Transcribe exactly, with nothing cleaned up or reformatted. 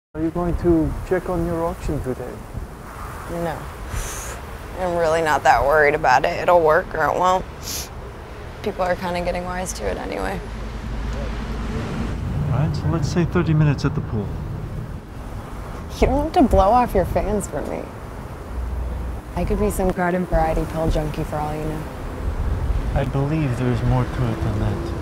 Are you going to check on your auction today? No. I'm really not that worried about it. It'll work or it won't. People are kind of getting wise to it anyway. All right, so let's say thirty minutes at the pool. You don't have to blow off your fans for me. I could be some garden variety pill junkie for all you know. I believe there is more to it than that.